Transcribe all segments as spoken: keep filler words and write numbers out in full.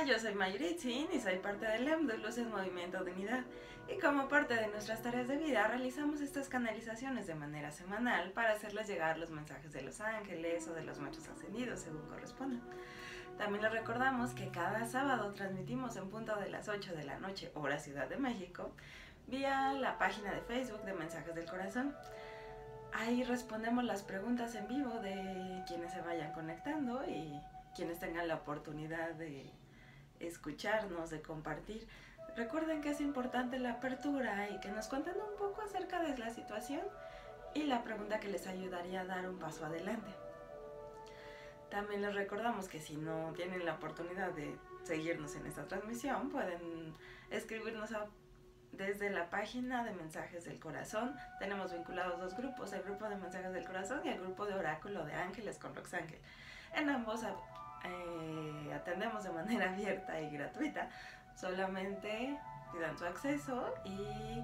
yo soy Mayuritzin y soy parte del E M D U Luces Movimiento de Unidad, y como parte de nuestras tareas de vida realizamos estas canalizaciones de manera semanal para hacerles llegar los mensajes de los ángeles o de los maestros ascendidos según corresponda. También les recordamos que cada sábado transmitimos en punto de las ocho de la noche, hora Ciudad de México, vía la página de Facebook de Mensajes del Corazón. Ahí respondemos las preguntas en vivo de quienes se vayan conectando y quienes tengan la oportunidad de escucharnos, de compartir. Recuerden que es importante la apertura y que nos cuenten un poco acerca de la situación y la pregunta que les ayudaría a dar un paso adelante. También les recordamos que si no tienen la oportunidad de seguirnos en esta transmisión, pueden escribirnos a, desde la página de Mensajes del Corazón. Tenemos vinculados dos grupos, el grupo de Mensajes del Corazón y el grupo de Oráculo de Ángeles con Roxángel. En ambos eh, atendemos de manera abierta y gratuita. Solamente pidan su acceso y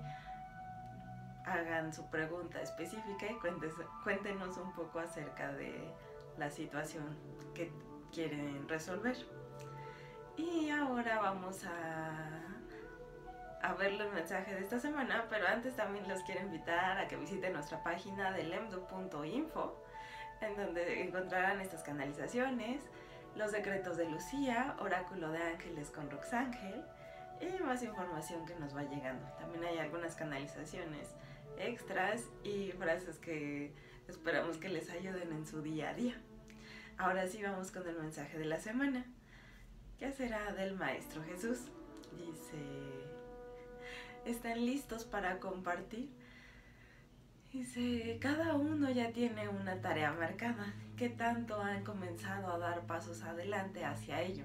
hagan su pregunta específica y cuéntenos un poco acerca de la situación que quieren resolver. Y ahora vamos a, a ver los mensajes de esta semana, pero antes también los quiero invitar a que visiten nuestra página de lemdu punto info, en donde encontrarán estas canalizaciones, los decretos de Lucía, oráculo de ángeles con Roxángel y más información que nos va llegando. También hay algunas canalizaciones extras y frases que esperamos que les ayuden en su día a día. Ahora sí vamos con el mensaje de la semana, que será del Maestro Jesús. Dice: ¿están listos para compartir? Dice: cada uno ya tiene una tarea marcada. ¿Qué tanto han comenzado a dar pasos adelante hacia ello?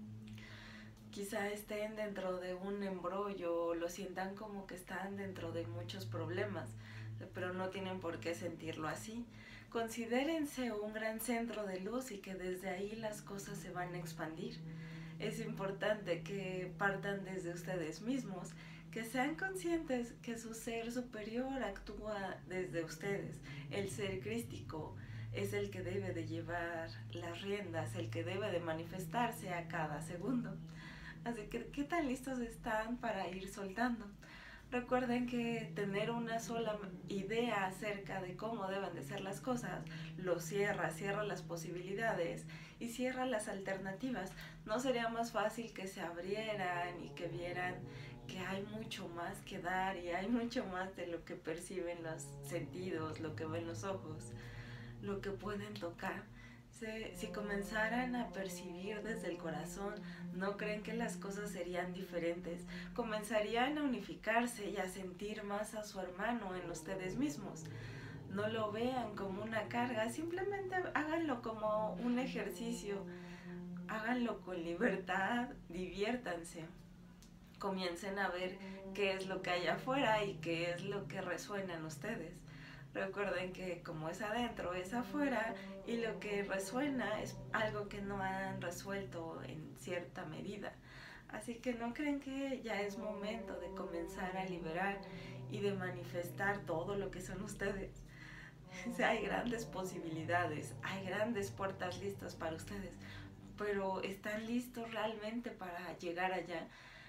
Quizá estén dentro de un embrollo o lo sientan como que están dentro de muchos problemas, pero no tienen por qué sentirlo así. Considérense un gran centro de luz y que desde ahí las cosas se van a expandir. Es importante que partan desde ustedes mismos, que sean conscientes que su ser superior actúa desde ustedes. El ser crístico es el que debe de llevar las riendas, el que debe de manifestarse a cada segundo. Así que, ¿qué tan listos están para ir soltando? Recuerden que tener una sola idea acerca de cómo deben de ser las cosas lo cierra, cierra las posibilidades y cierra las alternativas. ¿No sería más fácil que se abrieran y que vieran que hay mucho más que dar y hay mucho más de lo que perciben los sentidos, lo que ven los ojos, lo que pueden tocar? Si comenzaran a percibir desde el corazón, ¿no creen que las cosas serían diferentes? Comenzarían a unificarse y a sentir más a su hermano en ustedes mismos. No lo vean como una carga, simplemente háganlo como un ejercicio, háganlo con libertad, diviértanse. Comiencen a ver qué es lo que hay afuera y qué es lo que resuena en ustedes. Recuerden que como es adentro, es afuera, y lo que resuena es algo que no han resuelto en cierta medida. Así que no creen que ya es momento de comenzar a liberar y de manifestar todo lo que son ustedes. O sea, hay grandes posibilidades, hay grandes puertas listas para ustedes, pero ¿están listos realmente para llegar allá?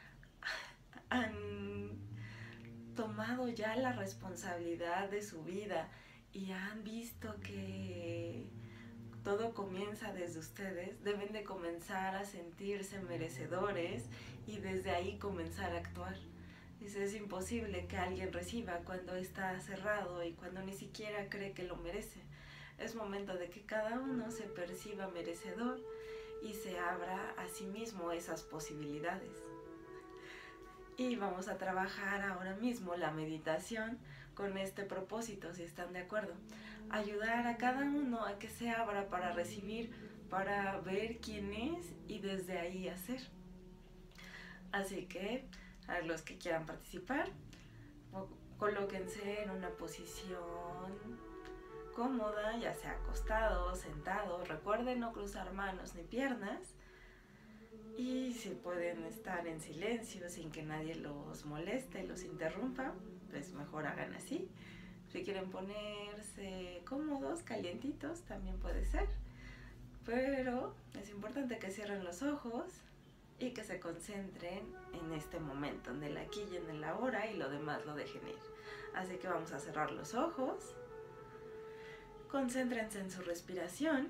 Han tomado ya la responsabilidad de su vida y han visto que todo comienza desde ustedes. Deben de comenzar a sentirse merecedores y desde ahí comenzar a actuar. Dice: es imposible que alguien reciba cuando está cerrado y cuando ni siquiera cree que lo merece. Es momento de que cada uno se perciba merecedor y se abra a sí mismo esas posibilidades. Y vamos a trabajar ahora mismo la meditación con este propósito, si están de acuerdo. Ayudar a cada uno a que se abra para recibir, para ver quién es y desde ahí hacer. Así que a los que quieran participar, colóquense en una posición cómoda, ya sea acostado, sentado. Recuerden no cruzar manos ni piernas. Y si pueden estar en silencio sin que nadie los moleste, los interrumpa, pues mejor hagan así. Si quieren ponerse cómodos, calientitos, también puede ser. Pero es importante que cierren los ojos y que se concentren en este momento, en el aquí y en el ahora, y lo demás lo dejen ir. Así que vamos a cerrar los ojos, concéntrense en su respiración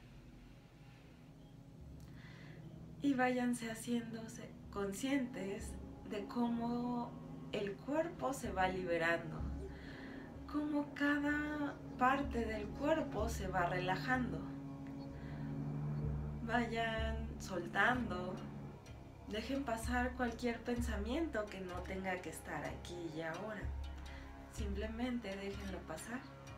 y váyanse haciéndose conscientes de cómo el cuerpo se va liberando, cómo cada parte del cuerpo se va relajando. Vayan soltando, dejen pasar cualquier pensamiento que no tenga que estar aquí y ahora. Simplemente déjenlo pasar.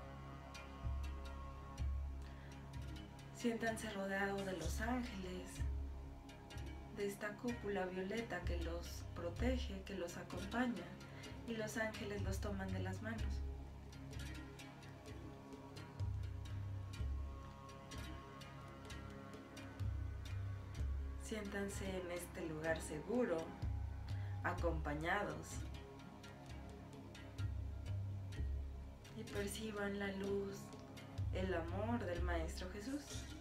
Siéntanse rodeados de los ángeles, de esta cúpula violeta que los protege, que los acompaña, y los ángeles los toman de las manos. Siéntanse en este lugar seguro, acompañados, y perciban la luz, el amor del Maestro Jesús.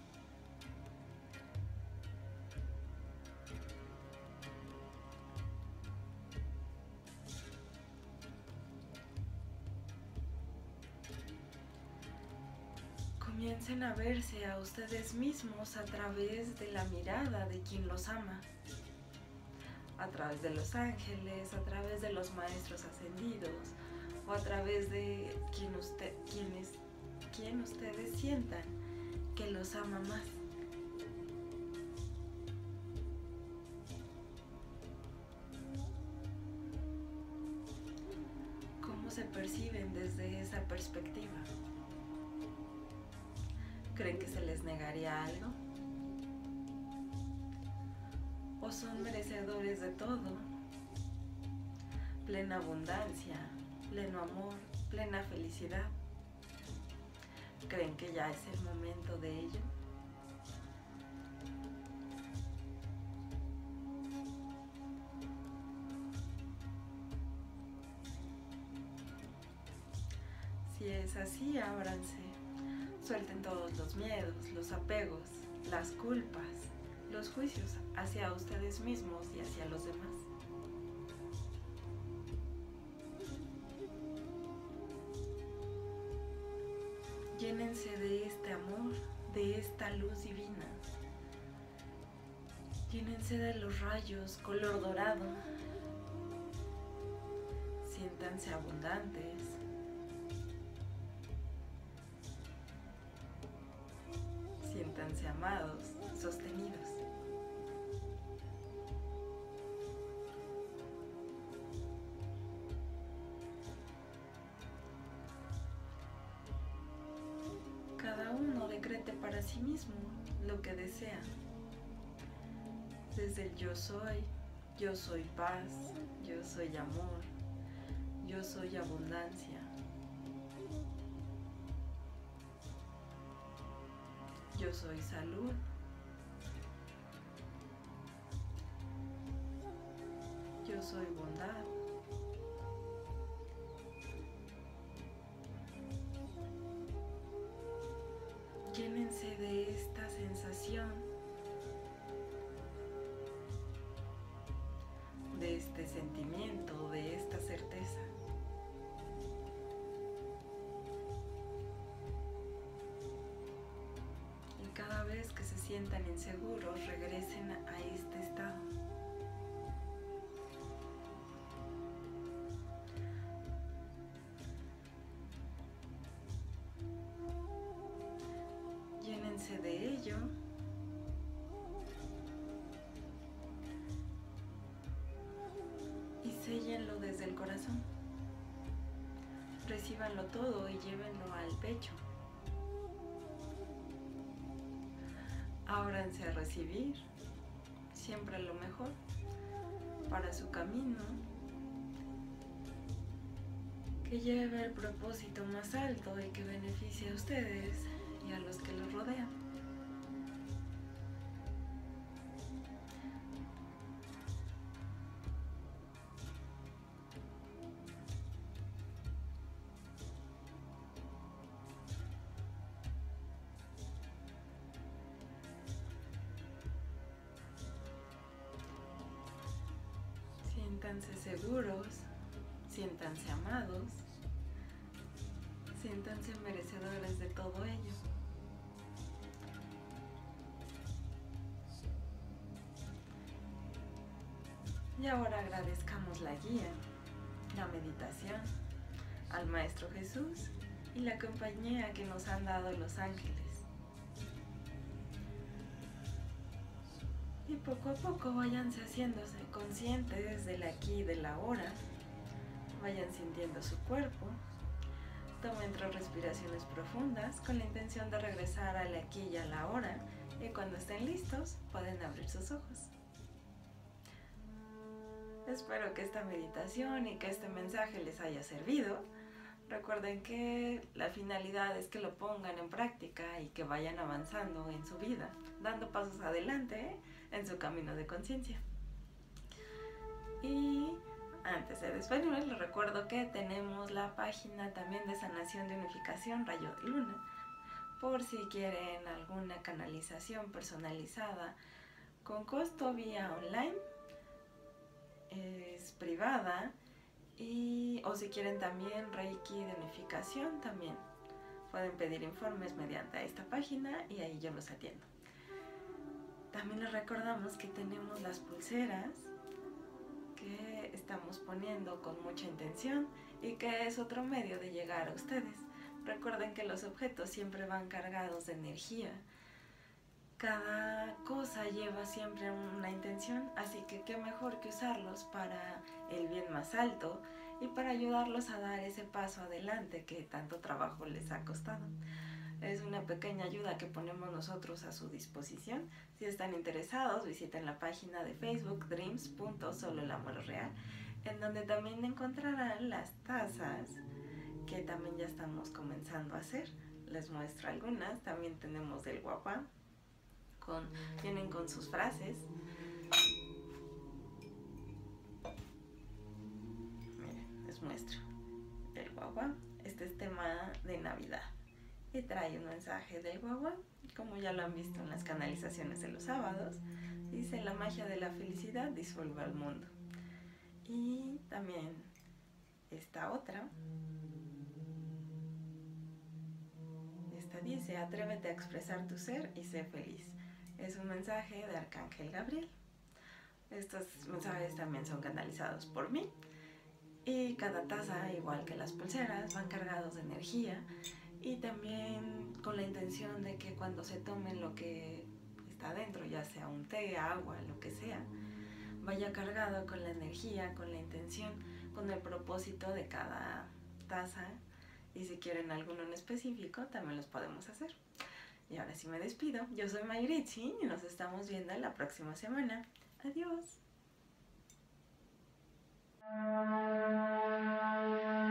Comiencen a verse a ustedes mismos a través de la mirada de quien los ama, a través de los ángeles, a través de los maestros ascendidos, o a través de quien, usted, quienes, quien ustedes sientan que los ama más. ¿Cómo se perciben desde esa perspectiva? ¿Creen que se les negaría algo? ¿O son merecedores de todo? Plena abundancia, pleno amor, plena felicidad. ¿Creen que ya es el momento de ello? Si es así, ábranse. Suelten todos los miedos, los apegos, las culpas, los juicios hacia ustedes mismos y hacia los demás. Llénense de este amor, de esta luz divina. Llénense de los rayos color dorado. Siéntanse abundantes. Siéntanse amados, sostenidos. Cada uno decrete para sí mismo lo que desea. Desde el yo soy, yo soy paz, yo soy amor, yo soy abundancia. Yo soy salud. Yo soy bondad. Llénense de esta sensación, de este sentimiento, de esta certeza. Cada vez que se sientan inseguros, regresen a este estado. Llénense de ello y séllenlo desde el corazón. Recíbanlo todo y llévenlo al pecho. Ábranse a recibir siempre lo mejor para su camino, que lleve el propósito más alto y que beneficie a ustedes y a los que los rodean. Siéntanse seguros, siéntanse amados, siéntanse merecedores de todo ello. Y ahora agradezcamos la guía, la meditación, al Maestro Jesús y la compañía que nos han dado los ángeles. Y poco a poco váyanse haciéndose conscientes del aquí y del ahora. Vayan sintiendo su cuerpo. Tomen tres respiraciones profundas con la intención de regresar al aquí y a la hora. Y cuando estén listos, pueden abrir sus ojos. Espero que esta meditación y que este mensaje les haya servido. Recuerden que la finalidad es que lo pongan en práctica y que vayan avanzando en su vida, dando pasos adelante en su camino de conciencia. Y antes de despedirme, les recuerdo que tenemos la página también de sanación de unificación Rayo de Luna, por si quieren alguna canalización personalizada con costo vía online. Es privada, y, o si quieren también Reiki de unificación, también pueden pedir informes mediante esta página y ahí yo los atiendo. También les recordamos que tenemos las pulseras que estamos poniendo con mucha intención y que es otro medio de llegar a ustedes. Recuerden que los objetos siempre van cargados de energía. Cada cosa lleva siempre una intención, así que qué mejor que usarlos para el bien más alto y para ayudarlos a dar ese paso adelante que tanto trabajo les ha costado. Es una pequeña ayuda que ponemos nosotros a su disposición. Si están interesados, visiten la página de Facebook dreams punto solo el amor es real, en donde también encontrarán las tazas que también ya estamos comenzando a hacer. Les muestro algunas. También tenemos del guapá. Con, vienen con sus frases. Miren, les muestro el guagua. Este es tema de Navidad y trae un mensaje del guagua, como ya lo han visto en las canalizaciones de los sábados. Dice: la magia de la felicidad disuelve al mundo. Y también esta otra, esta dice: atrévete a expresar tu ser y sé feliz. Es un mensaje de Arcángel Gabriel. Estos mensajes también son canalizados por mí. Y cada taza, igual que las pulseras, van cargados de energía. Y también con la intención de que cuando se tomen lo que está adentro, ya sea un té, agua, lo que sea, vaya cargado con la energía, con la intención, con el propósito de cada taza. Y si quieren alguno en específico, también los podemos hacer. Y ahora sí me despido. Yo soy Mayritzi y nos estamos viendo la próxima semana. Adiós.